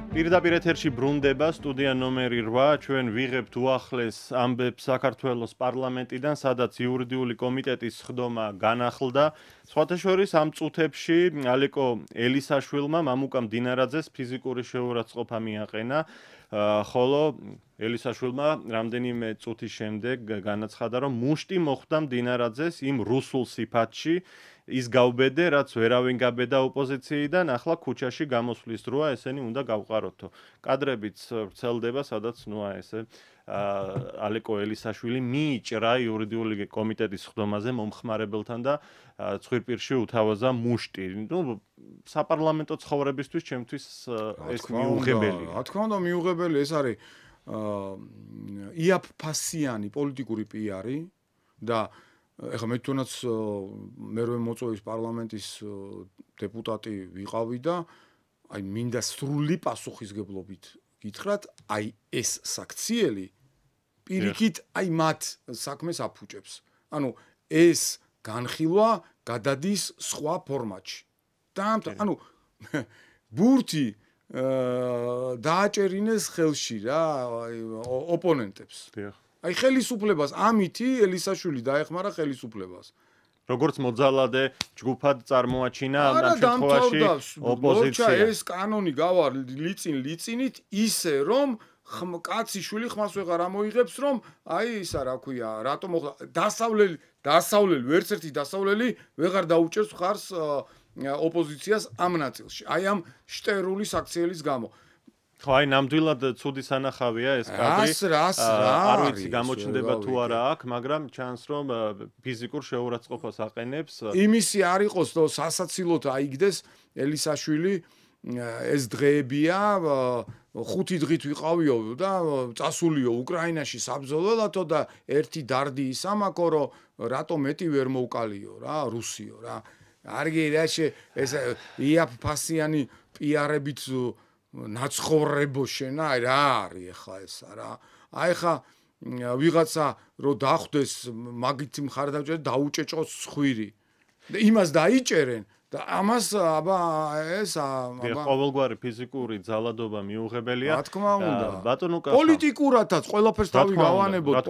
პირდაპირ ეთერში ბრუნდება სტუდია ნომერი 8. ჩვენ ვიღებთ უახლეს ამბებს საქართველოს პარლამენტიდან, სადაც იურიდიული კომიტეტის ხდომა განახლდა. სხვათა შორის ამ წუთებში ალეკო ელისაშვილმა მამუკა მდინარაძეს ფიზიკური შეურაცხყოფა მიაყენა, ხოლო ელისაშვილმა რამდენიმე წუთის შემდეგ განაცხადა, რომ მუშტი მოხვდა მდინარაძეს იმ რუსულ სიფათში, ის გავბედე, რაც ვერავინ გაბედა ოპოზიციიდან, ახლა ქუჩაში გამოსვლის დროა, ესენი უნდა გავყაროთო. კადრებიც ვრცელდება, სადაც ესე ალეკო ელისაშვილი მიიჭრა იურიდიული კომიტეტის ხდომაზე მომხმარებელთან და ცხვირპირში უთავაზა მუშტი. საპარლამენტო ცხოვრებისთვის ჩემთვის ეს მიუღებელია. რა თქმა უნდა, მიუღებელი ეს არის იაფფასიანი პოლიტიკური პიარი და ეხლა მე თუნდაც მერვე მოწვევის პარლამენტის დეპუტატი ვიყავი და აი მინდა სრული პასუხისგებლობით გითხრათ, აი ეს საქციელი პირიქით აი მათ საქმეს აფუჭებს. ანუ ეს განხილვა გადადის სხვა ფორმატში. და ანუ ბურთი დააჭერინეს ხელში რა ოპონენტებს. აი ხელისუფლებას ამითი ელისაშვილი დაეხმარა ხელისუფლებას. როგორც მოძალადე ჯგუფად წარმოაჩინა ამ შემთხვევაში ოპოზიცია. ეს კანონი გავა ლიწინით ისე რომ კაციშვილი ხმას ვეღარ ამოიღებს რომ აი ისა რა ქვია რატომ დასავლელი ვერც ერთი დასავლელი ვეღარ დაუჭერს ხარს ოპოზიციას ამ ნაწილში. აი ამ შტერული საქციელის გამო. ხო, აი ნამდვილად ცუდი სანახავია ეს კადრი. არ ვიცი გამოჩნდება თუ არა აქ, მაგრამ ჩანს რომ ფიზიკურ შეურაცხყოფას აყენებს. იმისი არ იყოს რომ სასაცილოდ აიგდეს ელისაშვილი ეს დღეებია 5 დღით ვიყავიო და წასულიო უკრაინაში საბრძოლველათო და ერთი დარდი ისამაკო რომ რატომ მეტი ვერ მოვკალიო რა რუსიო რა. არგი რა ეს იაფფასიანი პიარებით ნაცხოვრებო შენა რა არის ახლა ესა რა. აი ხა ვიღაცა რო დახვდეს მაგით მხარდამჭერ დაუჭეჭოს ცხვირი. და იმას დაიჭერენ და ამას აბა ეს ყოველგვარი ფიზიკური ძალადობა მიუღებელია. რა თქმა უნდა. ბატონო კახა. პოლიტიკურათაც ყველაფერს თავი გავანებოთ.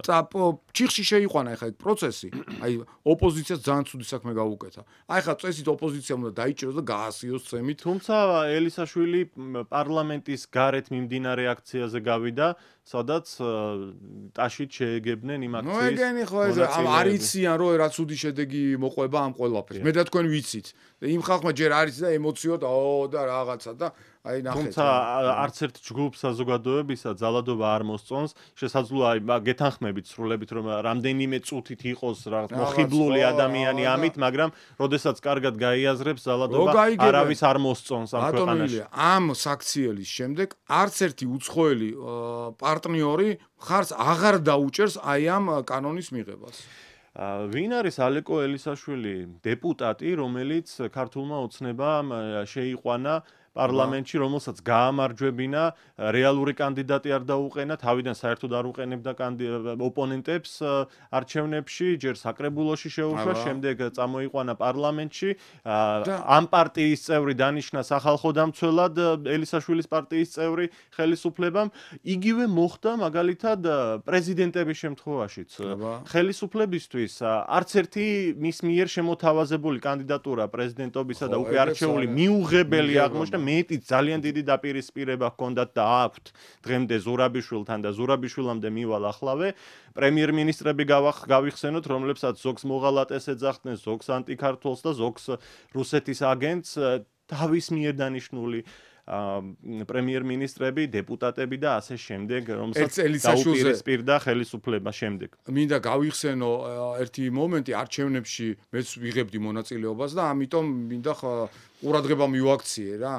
ჩიხში შეიყვანა ახლა ეს პროცესი. აი ოპოზიციას ძალიან ცუდი საქმე გაუკეთა. აი ხა წესით ოპოზიციამ უნდა დაიჭეროს და გაასიოს წემით. თუმცა ელისაშვილი პარლამენტის გარეთ მიმდინარე აქციაზე გავიდა, სადაც ტაშით შეეგებნენ იმ აქციის. ნუ ეგენი ხო ეს არიციან რომ რა ცუდი შედეგი მოყვება ამ ყველაფერს. მე და თქვენ ვიცით. იმ ხალხმა ჯერ არის და ემოციოდ და რაღაცა და აი ნახეთ. თუმცა არც ერთ ჯგუფ საზოგადოებისა ძალადობა არ მოსწონს. შესაძლოა გეთანხმებით სრულებით რომ რამდენიმე წუთით იყოს რაღაც მოხიბლული ადამიანი ამით, მაგრამ როდესაც კარგად გაიაზრებს ძალადობა არავის არ მოსწონს ამ ქვეყანაში. ამ საქციელის შემდეგ არც ერთი უცხოელი პარტნიორი ხარს აღარ დაუჭერს აი ამ კანონის მიღებას. ვინ არის ალეკო ელისაშვილი დეპუტატი, რომელიც ქართულმა ოცნებამ შეიყვანა პარლამენტში, რომელსაც გაამარჯვებინა, რეალური კანდიდატი არ დაუყენა, თავიდან საერთოდ არ უყენებდა ოპონენტებს არჩევნებში, ჯერ საკრებულოში შეუშვა, შემდეგ წამოიყვანა პარლამენტში. ამ პარტიის წევრი დანიშნა სახალხო დამცველად ელისაშვილის პარტიის წევრი ხელისუფლებამ. იგივე მოხდა მაგალითად პრეზიდენტების შემთხვევაშიც. ხელისუფლებისთვის არც ერთი მის მიერ შემოთავაზებული კანდიდატურა პრეზიდენტობისა და უკვე არჩეული მიუღებელი აღმოჩნდა. მეტი ძალიან დიდი დაპირისპირება ჰქონდათ და აქვთ დღემდე ზურაბიშვილთან და ზურაბიშვილამდე მივალ ახლავე პრემიერ-მინისტრები გავიხსენოთ, რომლებსაც ზოგს მოღალატეს ეძახდნენ, ზოგს ანტიქართულს და ზოგს რუსეთის აგენტს თავის მიერ დანიშნული პრემიერ-მინისტრები, დეპუტატები და ასე შემდეგ, რომელსაც დაუპირისპირდა ხელისუფლება შემდეგ. მინდა გავიხსენო ერთი მომენტი არჩევნებში მეც ვიღებდი მონაწილეობას და ამიტომ მინდა ყურადღება მივაქციე რა.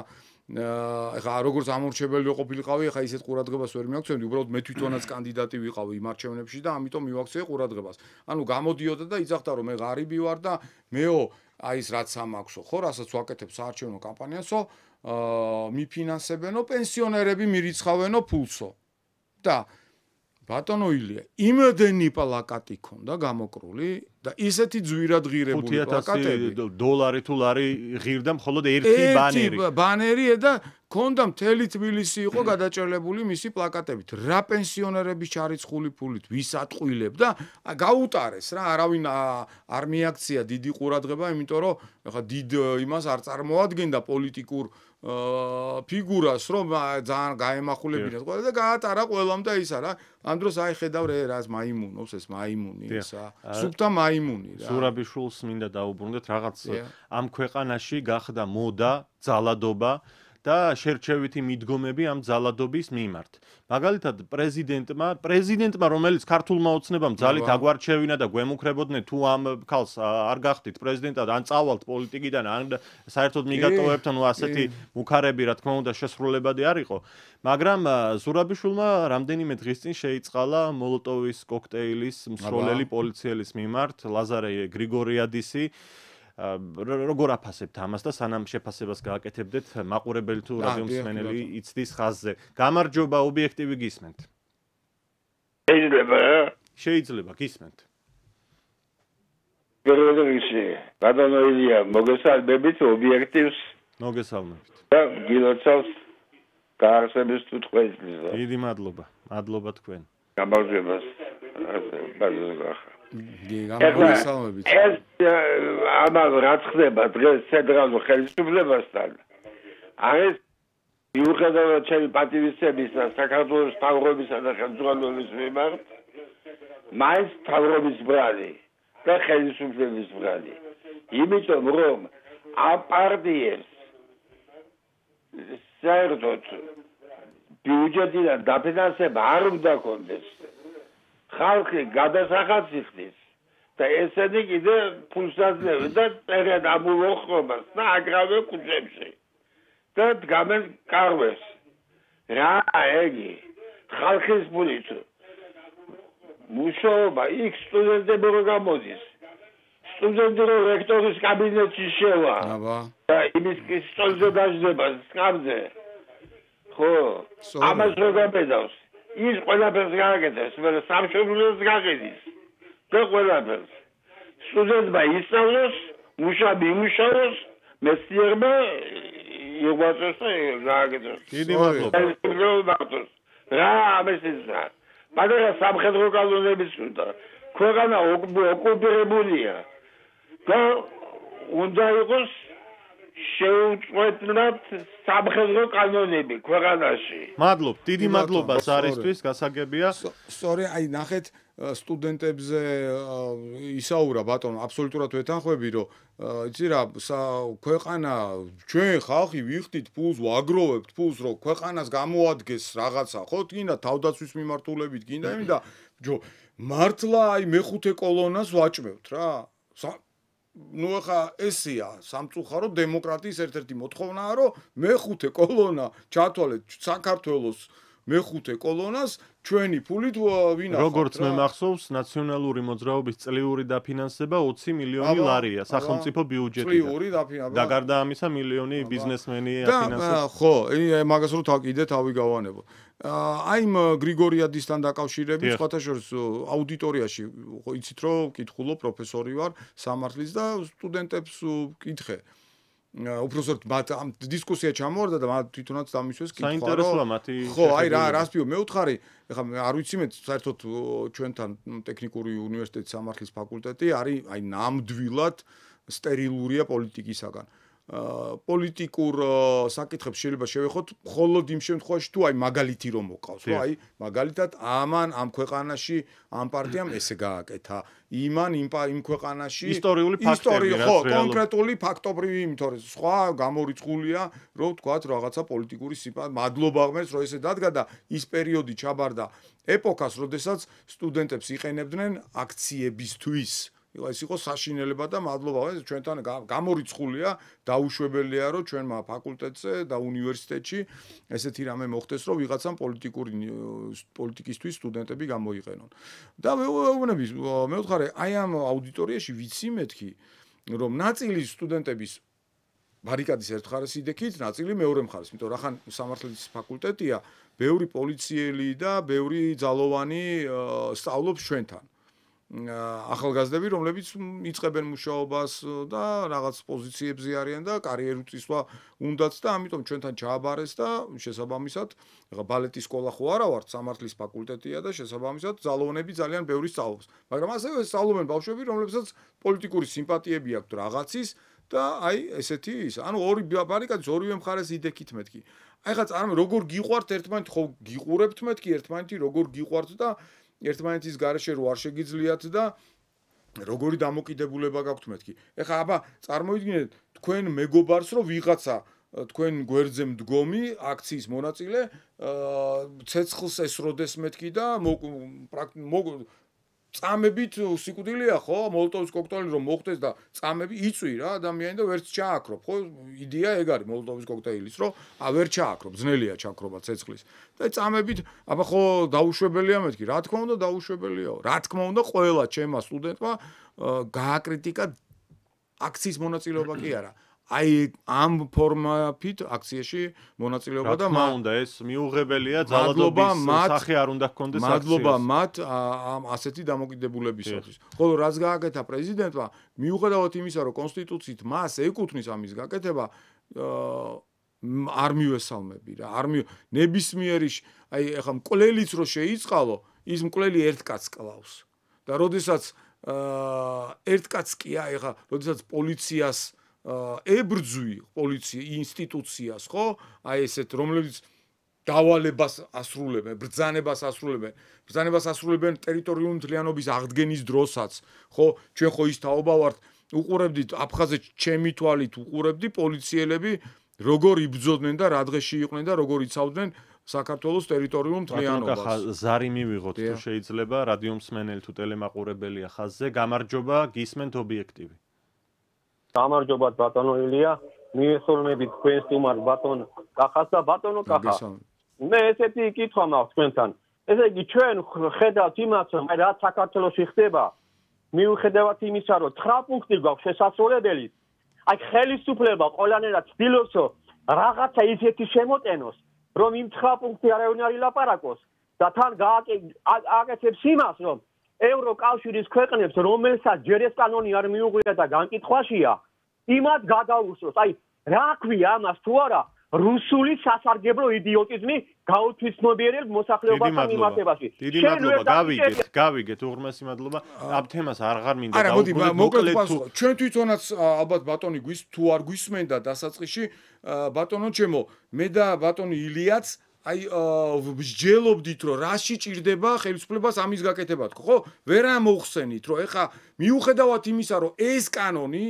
ეხლა როგორც ამორჩეველი ყოფილიყავი, ეხლა ისეთ ყურადღებას ვერ მივაქცევდი, უბრალოდ მე თვითონაც კანდიდატი ვიყავი იმ არჩევნებში და ამიტომ მივაქციე ყურადღებას. ანუ გამოდიოდა და იძახდა რომ მე ღარიბი ვარ და მეო აი ეს რაც ამაქვსო, ხო, რასაც ვაკეთებ საარჩევნო კამპანიასო, მიფინანსებენო პენსიონერები მირიცხავენო ფულსო. და ბატონო ილია, იმდენი პლაკატი ქონდა გამოკრული და ისეთი ძვირად ღირებული პლაკატები $5,000 თუ ლარი ღირდა მხოლოდ ერთი ბანერი და ქონდა მთელი თბილისი იყო გადაჭრელებული მისი პლაკატებით რა პენსიონერების ჩარიცხული ფულით ვის ატყვილებ და გაუტარეს რა არავინ არ მიაქცია დიდი ყურადღება იმიტომ რომ ეხა დიდ იმას არ წარმოადგენდა პოლიტიკურ ფიგურას რომ ძალიან გაემახულებინათ ყველა და გაატარა ყველამ და ისა რა ამ დროს აი ხედავ რას მაიმუნობს ეს მაიმუნი ისა სუფთა მაიმუნი რა ზურაბიშვილს მინდა დაუბრუნდეთ რაღაც ამ ქვეყანაში გახდა მოდა ძალადობა და შერჩევითი მიდგომები ამ ძალადობის მიმართ. მაგალითად პრეზიდენტმა რომელიც ქართულმა ოცნებამ ძალით აგვარჩევინა და გვემუქრებოდნენ თუ ამ ქალს არ გახდით პრეზიდენტად ან წავალთ პოლიტიკიდან ან საერთოდ მიგატოვებთ ანუ ასეთი მუქარები რა თქმა უნდა შესრულებადი არ იყო მაგრამ ზურაბიშვილმა რამდენიმე დღის წინ შეიწყალა მოლოტოვის კოქტეილის მსროლელი პოლიციელის მიმართ ლაზარე გრიგორიადისი როგორ აფასებთ ამას და სანამ შეფასებას გააკეთებდეთ მაყურებელი თუ რადიო მსმენელი იცდის ხაზზე გამარჯობა ობიექტივი გისმენთ შეიძლება გისმენთ გეროდოვიჩი ბატონოილია მოგესალმებით ობიექტივს მოგესალმებით და გილოცავს გაარსების თუ თქვენს დიდი მადლობა თქვენ გამარჯვებას ბაზарға გამარჯვებით ეს ამან რაც ხდება დღეს ცენტრალურ ხელისუფლებასთან არის მიუხედავად ჩემი პატივისცემის და საქართველოს მთავრობისა და ხელმძღვანელობის მიმართ მაინც მთავრობის ბრალი და ხელისუფლების ბრალი იმიტომ რომ ამ პარტიებს საერთოდ ბიუჯეტიდან დაფინანსება არ უნდა კონდეს ხალხი გადასახადს და ესენი კიდე ფულს აძლევენ და წერენ ამულოხრობას და აგრავენ კუჭებში და დგამენ კარვეს რა ეგი ხალხის ფულით მუშაობა იქ სტუდენტები რო გამოდის სტუდენტი რო რექტორის კაბინეტში შევა და იმის სტოლზე დაждდება სკამზე ხო ამას რო გაბედავს ის ყველაფერს გააკეთებს მე სამშობლოს გაყიდის და ყველაფერს სტუდენტმა ისწავლოს მუშაბი იმუშაოს მეცნიერმა იღვაწოს და გააკეთოს დიდი მადლობა რა ამესისა მაგრამ სამხედრო კანონების უნდა ქვეყანა ოკუპირებულია და უნდა იყოს შეუწყვეტლად სამხედრო კანონები ქვეყანაში. მადლობ, დიდი მადლობა სარისთვის, გასაგებია. სწორი, აი ნახეთ სტუდენტებზე ისაურა ბატონო, აბსოლუტურად ვეთანხმები, რომ იცი რა, ქვეყანა ჩვენ ხალხი ვიხდით ფულს, ვაგროვებთ ფულს, რომ ქვეყანას გამოადგეს რაღაცა, ხო, გინდა თავდაცვის მიმართულებით, გინდა იმი და მართლა აი მეხუთე კოლონას ვაჭმევთ რა. ну ახლა ესია სამწუხარო დემოკრატიის ერთ-ერთი მოთხოვნაა რომ მეხუთე კოლონა ჩათვალეთ საქართველოს მეხუთე კოლონას ჩვენი ფულით ვინახავთ როგორც მე მახსოვს ნაციონალური მოძრაობის წლიური დაფინანსება 20 მილიონი ლარია სახელმწიფო ბიუჯეტიდან და გარდა ამისა მილიონი ბიზნესმენი აფინანსებს ხო მაგას რო კიდე თავი გავანებო აი გრიგორიადისთან დაკავშირებით სხვათა შორის აუდიტორიაში ხო იცით რომ კითხულობ პროფესორი ვარ სამართლის და სტუდენტებს ვკითხე უბრალოდ მათ ამ დისკუსია ჩამოვარდა და მათ თვითონაც დამისვეს კითხვა საინტერესოა მათი ხო აი რას პიო მე ვთხარი ეხლა არ ვიცი მე საერთოდ ჩვენთან ტექნიკური უნივერსიტეტის სამართლის ფაკულტეტი არის აი ნამდვილად სტერილურია პოლიტიკისაგან პოლიტიკურ საკითხებს შეიძლება შევეხოთ მხოლოდ იმ შემთხვევაში თუ აი მაგალითი რომ მოყავს ხო აი მაგალითად ამ ქვეყანაში ამ პარტიამ ესე გააკეთა იმან იმ ქვეყანაში ისტორიული ფაქტები ხო კონკრეტული ფაქტობრივი იმიტომ რომ სხვა გამორიცხულია რომ თქვათ რაღაცა პოლიტიკური მადლობა ღმერთს რომ ესე დადგა და ის პერიოდი ჩაბარდა ეპოქას როდესაც სტუდენტებს იყენებდნენ აქციებისთვის ეს იყო საშინელება და მადლობა ჩვენთან გამორიცხულია დაუშვებელია რომ ჩვენმა ფაკულტეტზე და უნივერსიტეტში ესეთი რამე მოხდეს რომ ვიღაცამ პოლიტიკისთვის სტუდენტები გამოიყენონ და მე ვთხარი აი ამ აუდიტორიაში ვიცი მეთქი რომ ნაწილი სტუდენტების ბარიკადის ერთ მხარეს იდექით ნაწილი მეორე მხარეს იმიტომ რახან სამართლის ფაკულტეტია ბევრი პოლიციელი და ბევრი ძალოვანი სწავლობს ჩვენთან ახალგაზრდები, რომლებიც იწყებენ მუშაობას და რაღაც პოზიციებზე არიან და კარიერული წისვლა უნდათ და ამიტომ ჩვენთან ჩააბარეს და შესაბამისად, ეხლა ბალეტის სკოლა ხო არა ვართ, სამართლის ფაკულტეტია და შესაბამისად ძალოვანები ძალიან ბევრი სწავლობს. მაგრამ ასევე სწავლობენ ბავშვები, რომლებსაც პოლიტიკური სიმპათიები აქვთ რაღაცის და აი ესეთი ის, ანუ ორი ბარიკადის ორივე მხარეს იდექით მეთქი. აი ხა წარმო როგორ გიყვართ ერთმანეთი, ხო გიყურებთ მეთქი ერთმანეთი, როგორ გიყვართ და ერთმანეთის გარეშე რო არ შეგიძლიათ და როგორი დამოკიდებულება გაქვთ მეთქი. ეხლა აბა წარმოიდგინეთ თქვენ მეგობარს რომ ვიღაცა თქვენ გვერდზე მდგომი აქციის მონაწილე ცეცხლს ესროდეს მეთქი და წამებით სიკვდილია ხო მოლოტოვის კოქტეილი რომ მოხდეს და წამები იწვი რა ადამიანი და ვერც ჩააქრობ ხო იდეა ეგ არის მოლოტოვის კოქტეილის რომ ვერ ჩააქრობ ძნელია ჩაქრობა ცეცხლის და წამებით აბა ხო დაუშვებელია მეთქი რა თქმა უნდა დაუშვებელიაო რა თქმა უნდა ყველა ჩემმა სტუდენტმა გააკრიტიკა აქციის მონაწილეობა კი არა აი ამ ფორმატით აქციაში მონაწილეობა და უნდა ეს მიუღებელია ძალადობის სახე არ უნდა გქონდეს აქციას. მადლობა მათ ამ ასეთი დამოკიდებულებისათვის. ხოლო რაც გააკეთა პრეზიდენტმა, მიუხედავად იმისა, რომ კონსტიტუციით მას ეკუთვნის ამის გაკეთება, არ მივესალმები რა. ნებისმიერი აი ეხლა მკვლელიც რო შეიწყალო, ის მკვლელი ერთ კაცს კლავს. და როდესაც ერთ კაცს კი ეხლა, როდესაც პოლიციას ებრძვი პოლიცია ინსტიტუციას ხო აი ესეთ რომლებიც დავალებას ასრულებენ ბრძანებას ასრულებენ ტერიტორიული მთლიანობის აღდგენის დროსაც ხო ჩვენ ხო ის თაობა ვართ უყურებდით აფხაზეთ ჩემი თვალით უყურებდი პოლიციელები როგორ იბრძოდნენ და რა დღეში იყვნენ და როგორ იცავდნენ საქართველოს ტერიტორიულ მთლიანობას ზარი მივიღოთ თუ შეიძლება რადიო მსმენელი თუ ტელემაყურებელია ხაზზე გამარჯობა გისმენთ ობიექტივი გამარჯობათ ბატონო ილია, მიესალმებით თქვენს სტუმარს ბატონ კახას და ბატონო კახა. მე ესეთი კითხვა მაქვს თქვენთან. ესე იგი ჩვენ ხედავთ იმას, რომ რა საქართველოში ხდება, მიუხედავად იმისა, რომ 9 პუნქტი გვაქვს შესასრულებელი, აი ხელისუფლება ყველანაირად ცდილობს რაღაცა ისეთი შემოტენოს, რომ იმ 9 პუნქტი არავინ არ ილაპარაკოს და თან გააკეთებს იმას, რომ ევროკავშირის ქვეყნებს, რომელსაც ჯერ ეს კანონი არ მიუღია და განკითხვაშია, იმათ გადაუსროს. აი, რა ქვია ამას თუ არა, რუსული სასარგებლო იდიოტიზმი გაუთვისნობიერებ მოსახლეობასთან მიმართებაში. დიდი მადლობა, გავიგეთ, უღრმესი მადლობა. ამ თემას აღარ მინდა დავუბრუნდეთ. მოკლედ ჩვენ თვითონაც ალბათ ბატონი თუ არ გვისმენდა დასაწყისში, ბატონო ჩემო, მე და ბატონი ილიაც აი ვსჯელობდით რომ რაში ჭირდება ხელისუფლებას ამის გაკეთება თქო ხო ვერ ამოხსენით რომ ეხა მიუხედავად იმისა რომ ეს კანონი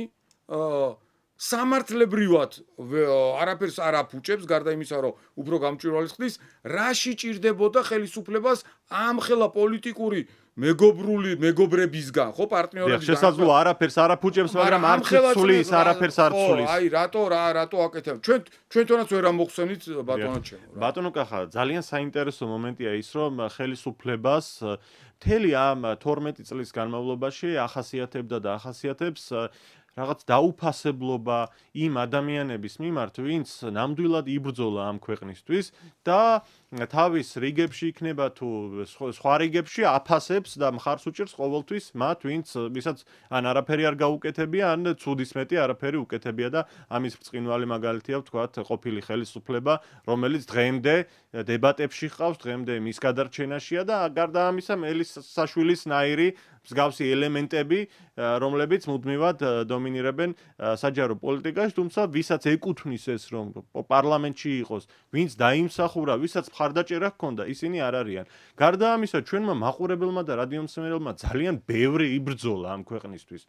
სამართლებრივად არაფერს არ აფუჭებს გარდა იმისა რომ უფრო გამჭვირვალეს ხდის რაში ჭირდებოდა ხელისუფლებას ამ ხელა პოლიტიკური მეგობრებისგან ხო პარტნიორებისგან შესაძლოა არაფერს არ აფუჭებს მაგრამ არც ცulis არაფერს არ ცulis აი რატო აკეთებ ჩვენ თონაც ვერ ამოხსენით ბატონო ჩემო ბატონო კახა ძალიან საინტერესო მომენტია ის რომ ხელისუფლებას მთელი ამ 12 წლის განმავლობაში ახასიათებდა და ახასიათებს რაღაც დაუფასებლობა იმ ადამიანების მიმართ, ვინც ნამდვილად იბრძოლა ამ ქვეყნისთვის და თავის რიგებში იქნება თუ სხვა რიგებში აფასებს და მხარს უჭერს ყოველთვის მათ, ვინც ვისაც ან არაფერი არ გაუკეთებია, ან ცუდის მეტი არაფერი უკეთებია და ამის ბრწყინვალე მაგალითია ვთქვათ ყოფილი ხელისუფლება, რომელიც დღემდე დებატებში ხავს, დღემდე მის გადარჩენაშია და გარდა ამისა მელის საშვილის ნაირი მსგავსი ელემენტები, რომლებიც მუდმივად დომინირებენ საჯარო პოლიტიკაში, თუმცა ვისაც ეკუთვნის ეს რომ პარლამენტში იყოს, ვინც დაიმსახურა, ვისაც მხარდაჭერა ჰქონდა, ისინი არ არიან. გარდა ამისა, ჩვენმა მაყურებელმა და რადიომსმენელმა ძალიან ბევრი იბრძოლა ამ ქვეყნისთვის.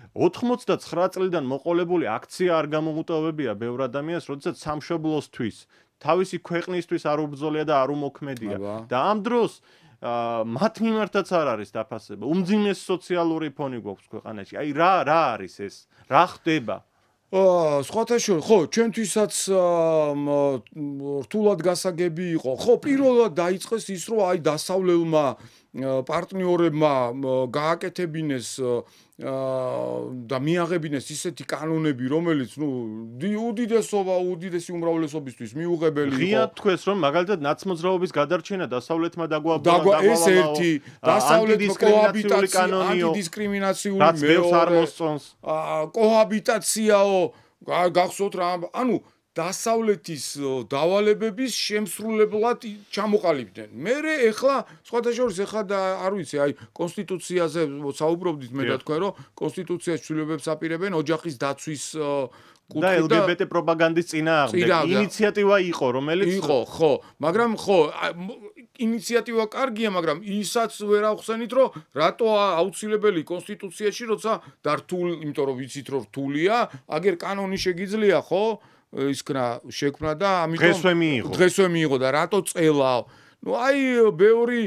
89 წლიდან მოყოლებული აქცია არ გამოუტოვებია ბევრ ადამიანს, როდესაც სამშობლოსთვის, თავისი ქვეყნისთვის არ უბრძოლია და არ უმოქმედია. და ამ დროს მათ მიმართაც არ არის დაფასება. უმძიმეს სოციალური ფონი გვაქვს ქვეყანაში. აი რა არის ეს? რა ხდება? სხვათა შორის, ხო, ჩვენთვისაც რთულად გასაგები იყო. ხო, პირველად დაიწყეს ის, რომ აი დასავლელმა პარტნიორებმა გააკეთებინეს და მიაღებინეს ისეთი კანონები, რომელიც უდიდესი უმრავლესობისთვის მიუღებელი იყო. ღია თქვეს, რომ მაგალითად ნაცმოძრაობის გადარჩენა დასავლეთმა დაგვაბოლა ეს ერთი დასავლეთმა ანტიდისკრიმინაციული მეორე კოჰაბიტაციაო გახსოვთ რა ანუ დასავლეთის დავალებების შემსრულებლად ჩამოყალიბდნენ. მე ეხლა სხვადასხვა ეხლა არ ვიცი, აი კონსტიტუციაზე საუბრობდით მე და თქვენ რომ კონსტიტუციის ცვლილებებს აპირებენ ოჯახის დაცვის და LGBT პროპაგანდის წინააღმდეგ ინიციატივა იყო, რომელიც იყო, ხო, მაგრამ ხო, ინიციატივა კარგია, მაგრამ ისაც ვერ ახსენით, რომ რატო აუცილებელი კონსტიტუციაში, როცა დართული, იმიტომ რომ ვიცით, რომ რთულია, აგერ კანონი შეგიძლია, ხო? შექმნა და ამიტომ დღესვე მიიღო და რატო წელავ ნუ აი ბევრი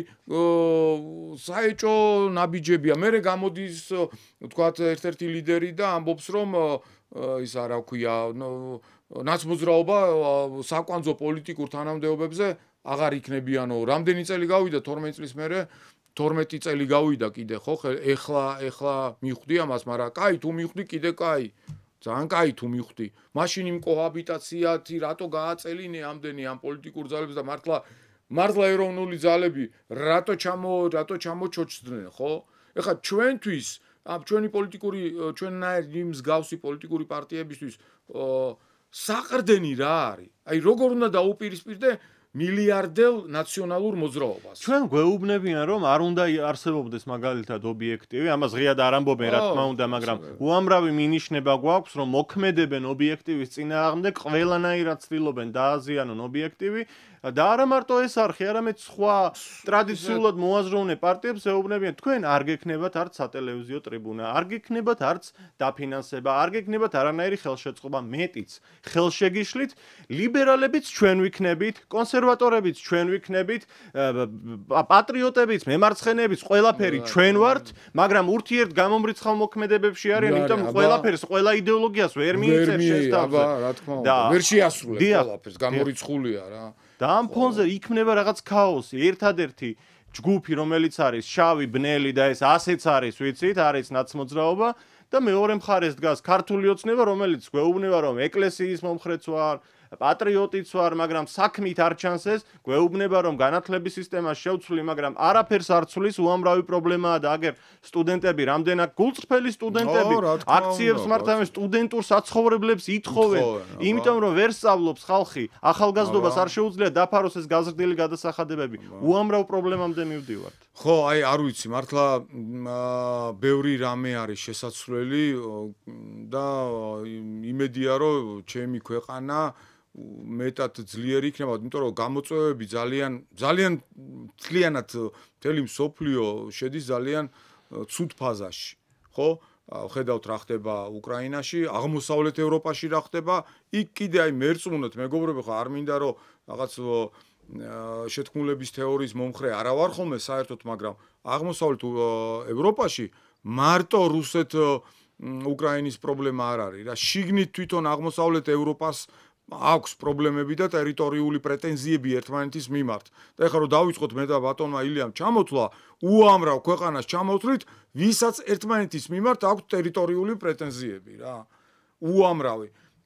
საეჭო ნაბიჯებია მე გამოდის თქვათ ერთ-ერთი ლიდერი და ამბობს რომ ის არა ქვია ნაცმოძრაობა საკვანძო პოლიტიკურ თანამდებობებზე აღარ იქნებიანო რამდენი წელი გავიდა 12 წლის მერე 12 წელი გავიდა კიდე ხო ეხლა მივხვდი ამას მაგრამ კაი თუ მივხვდი კიდე კაი ძალიან კაი თუ მივხვდი. მაშინ იმ კოჰაბიტაციათი რატო გააწელინე ამდენი ამ პოლიტიკურ ძალებს და მართლა ეროვნული ძალები რატო ჩამოჩოჩდნენ, ხო? ეხლა ჩვენთვის, ჩვენი პოლიტიკური ჩვენნაირი მსგავსი პოლიტიკური პარტიებისთვის საყრდენი რა არის? აი როგორ უნდა დაუპირისპირდე მილიარდელ ნაციონალურ მოძრაობას. ჩვენ გვეუბნებიან რომ არ უნდა არსებობდეს მაგალითად ობიექტივი, ამას ღიად არ ამბობენ რა თქმა უნდა, მაგრამ უამრავი მინიშნება გვაქვს რომ მოქმედებენ ობიექტივის წინააღმდეგ, ყველანაირად ცდილობენ დააზიანონ ობიექტივი და არა მარტო ეს არხი, არამედ სხვა ტრადიციულად მოაზროვნე პარტიებს ეუბნებიან თქვენ არ გექნებათ არც სატელევიზიო ტრიბუნა, არ გექნებათ არც დაფინანსება, არ გექნებათ არანაირი ხელშეწყობა, მეტიც ხელშეგიშლით, ლიბერალებიც ჩვენ ვიქნებით, კონსერვატორებიც ჩვენ ვიქნებით, პატრიოტებიც, მემარცხენეებიც, ყველაფერი ჩვენ ვართ, მაგრამ ურთიერთ გამომრიცხავ მოქმედებებში არიან, იმიტომ ყველაფერს, ყველა იდეოლოგიას ვერ მიიწევს შესთავზე. რა თქმა უნდა, ვერ შეასრულებს ყველაფერს, გამორიცხულია რა. და ამ ფონზე იქმნება რაღაც ქაოსი, ერთადერთი ჯგუფი, რომელიც არის შავი, ბნელი და ეს ასეც არის, ვიცით, არის ნაცმოძრაობა და მეორე მხარეს დგას ქართული ოცნება, რომელიც გვეუბნება, რომ ეკლესიის მომხრეც ვარ, პატრიოტიც ვარ, მაგრამ საქმით არ ჩანს ეს, გვეუბნება, რომ განათლების სისტემა შევცვლი, მაგრამ არაფერს არ ცვლის, უამრავი პრობლემაა და აგერ სტუდენტები, რამდენად გულწრფელი სტუდენტები აქციებს მართავენ, სტუდენტურ საცხოვრებლებს ითხოვენ, იმიტომ რომ ვერ სწავლობს ხალხი, ახალგაზრდობას არ შეუძლია დაფაროს ეს გაზრდილი გადასახადებები. უამრავ პრობლემამდე მივდივართ. ხო, აი არ ვიცი, მართლა ბევრი რამე არის შესაძლებელი და იმედია, რომ ჩემი ქვეყანა მეტად ძლიერი იქნება, იმიტომ რომ გამოწვევები ძალიანად მთელი მსოფლიო შედის ძალიან ცუდ ფაზაში, ხო? ხედავთ რა ხდება უკრაინაში, აღმოსავლეთ ევროპაში რა ხდება, იქ კიდე აი მერწმუნოთ, მეგობრებო, ხო არ მინდა რომ რაღაც შეთქმულების თეორიის მომხრე არა ვარ ხოლმე საერთოდ, მაგრამ აღმოსავლეთ ევროპაში მარტო რუსეთ უკრაინის პრობლემა არ არის რა, შიგნით თვითონ აღმოსავლეთ ევროპას აქვს პრობლემები და ტერიტორიული პრეტენზიები ერთმანეთის მიმართ. და ეხლა რომ დავიწყოთ მე და ბატონმა ილიამ ჩამოთვლა, უამრავ ქვეყანას ჩამოთვლით, ვისაც ერთმანეთის მიმართ აქვს ტერიტორიული პრეტენზიები რა. უამრავი.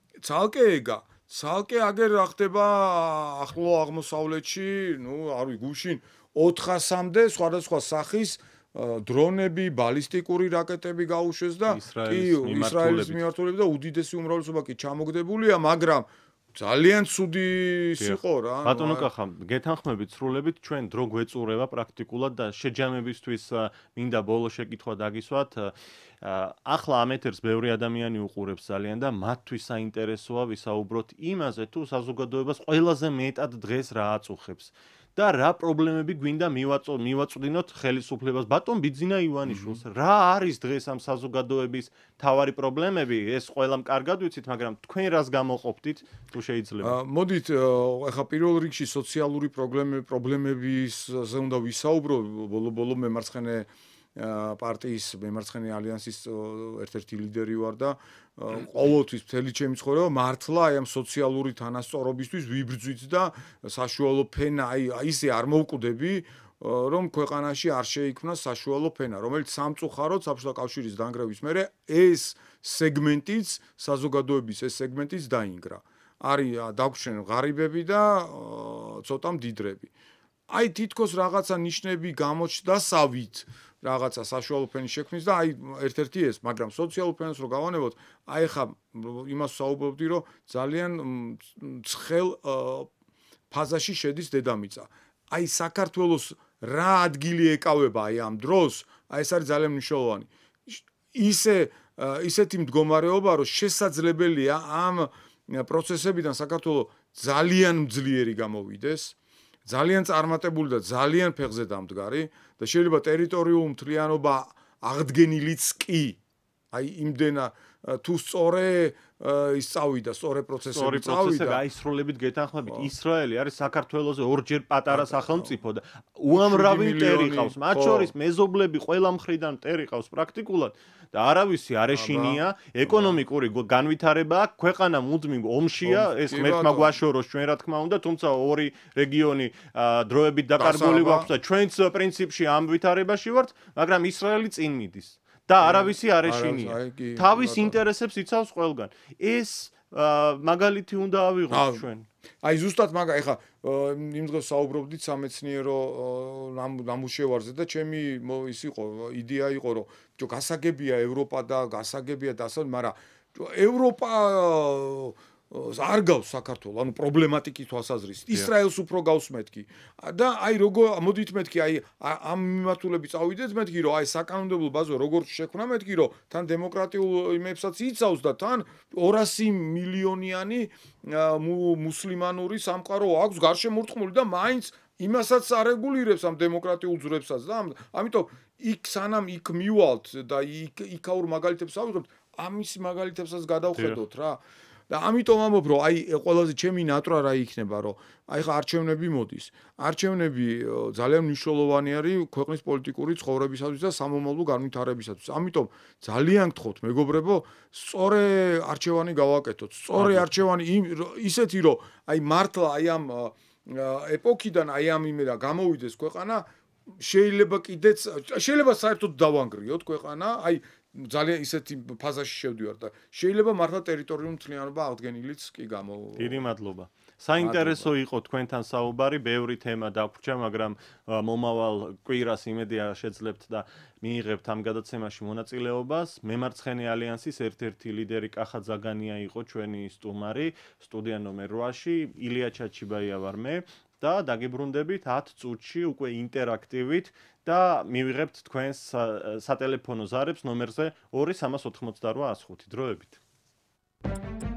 ცალკე აგერ რა ხდება ახლო აღმოსავლეთში, ნუ არ ვიცი, გუშინ 400-მდე სხვადასხვა სახის დრონები, ბალისტიკური რაკეტები გაუშვეს და ისრაელის მიმართულებით და უდიდესი უმრავლესობა კი ჩამოგდებულია, მაგრამ ძალიან ცუდი იყო რა. ბატონო კახა, გეთანხმებით სრულებით, ჩვენ დრო გვეწურება პრაქტიკულად და შეჯამებისთვის მინდა ბოლო შეკითხვა დაგისვათ. ახლა ამ ეთერს ბევრი ადამიანი უყურებს ძალიან და მათთვის საინტერესოა ვისაუბროთ იმაზე, თუ საზოგადოებას ყველაზე მეტად დღეს რა აწუხებს. და რა პრობლემები გვინდა მივაწვდინოთ ხელისუფლებას ბატონ ბიძინა ივანიშვილს რა არის დღეს ამ საზოგადოების თავარი პრობლემები ეს ყველამ კარგად ვიცით მაგრამ თქვენ რას გამოყოფდით თუ შეიძლება მოდით ახლა პირველ რიგში სოციალური პრობლემებისზე უნდა ვისაუბრო ბოლო მემარცხენე პარტიის მემარცხენე ალიანსის ერთ-ერთი ლიდერი ვარ და ყოველთვის მთელი ჩემი ცხოვრება მართლა აი ამ სოციალური თანასწორობისთვის ვიბრძვით და საშუალო ფენა აი ისე არ მოვკვდები რომ ქვეყანაში არ შეიქმნა საშუალო ფენა, რომელიც სამწუხაროდ საბჭოთა კავშირის დანგრევის მერე ეს სეგმენტიც, საზოგადოების ეს სეგმენტიც დაინგრა. არის დაგვრჩნენ ღარიბები და ცოტა მდიდრები. აი თითქოს რაღაცა ნიშნები გამოჩნდა სავით რაღაცა საშუალო ფენის შექმნის და აი ერთ-ერთი ეს, მაგრამ სოციალურ ფენას რო გავანებოთ, აი ხა იმას საუბრობდი, რომ ძალიან ცხელ ფაზაში შედის დედამიწა. აი საქართველოს რა ადგილი ეკავება აი ამ დროს, აი ეს არის ძალიან მნიშვნელოვანი. ისეთი მდგომარეობა, რომ შესაძლებელია ამ პროცესებიდან საქართველოს ძალიან ძლიერი გამოვიდეს, ძალიან წარმატებული და ძალიან ფეხზე დამდგარი და შეიძლება ტერიტორიულ მთლიანობა აღდგენილიც კი აი იმდენა თუ სწორე ის წავიდა, სწორე პროცესები წავიდა. გაისროლებით გეთანხმებით, ისრაელი არის საქართველოს ორჯერ პატარა სახელმწიფო და უამრავი მტერი ყავს, მათ შორის მეზობლები ყველა მხრიდან მტერი ყავს პრაქტიკულად და არავისი არ ეშინია, ეკონომიკური განვითარება აქვს, ქვეყანა მუდმივ ომშია, ეს ღმერთმა გვაშოროს ჩვენ რა თქმა უნდა, თუმცა ორი რეგიონი დროებით დაკარგული გვაქვს და ჩვენც პრინციპში ამ ვითარებაში ვართ, მაგრამ ისრაელი წინ მიდის. და არავისი არ ეშინია. თავის ინტერესებს იცავს ყველგან. ეს მაგალითი უნდა ავიღოთ ჩვენ. აი ზუსტად ეხა იმ დღეს საუბრობდით სამეცნიერო ნამუშევარზე და ჩემი ის იყო იდეა იყო რომ გასაგებია ევროპა და გასაგებია დასავლეთ, მაგრამ ევროპა არ გავს საქართველოს, ანუ პრობლემატიკის თვალსაზრისით. ისრაელს უფრო გავს მეთქი. და აი როგორ მოდით მეთქი, აი ამ მიმართულებით წავიდეთ მეთქი, რომ აი საკანონმდებლო ბაზა როგორ შექმნა მეთქი, რომ თან დემოკრატიულ იმებსაც იცავს და თან 200 მილიონიანი მუსლიმანური სამყარო აქვს გარშემორტყმული და მაინც იმასაც არეგულირებს ამ დემოკრატიულ ძვრებსაც და ამიტომ იქ სანამ იქ მივალთ და იქაურ მაგალითებს ავიღებთ, ამის მაგალითებსაც გადავხედოთ რა. და ამიტომ ამბობ რომ აი ყველაზე ჩემი ნატრა რა იქნება რომ აი ხა არჩევნები მოდის. არჩევნები ძალიან მნიშვნელოვანი არის ქვეყნის პოლიტიკური ცხოვრებისათვის და სამომავლო განვითარებისათვის. ამიტომ ძალიან გთხოვთ მეგობრებო, სწორე არჩევანი გავაკეთოთ. სწორე არჩევანი ისეთი რომ აი მართლა აი ამ ეპოქიდან აი ამ იმედა გამოვიდეს ქვეყანა, შეიძლება კიდეც შეიძლება საერთოდ დავანგრიოთ ქვეყანა, აი ძალიან ისეთი ფაზაში შევდივარ და შეიძლება მართლა ტერიტორიული მთლიანობა აღდგენილიც კი გამოვა. დიდი მადლობა. საინტერესო იყო თქვენთან საუბარი, ბევრი თემა დაგვრჩა, მაგრამ მომავალ კვირას იმედია შეძლებთ და მიიღებთ ამ გადაცემაში მონაწილეობას. მემარცხენე ალიანსის ერთ-ერთი ლიდერი კახა ზაგანია იყო ჩვენი სტუმარი, სტუდია ნომერ 8-ში, ილია ჩაჩიბაია ვარ მე. და დაგიბრუნდებით 10 წუთში უკვე ინტერაქტივით და მივიღებთ თქვენს სატელეფონო ზარებს ნომერზე 2388 105 დროებით.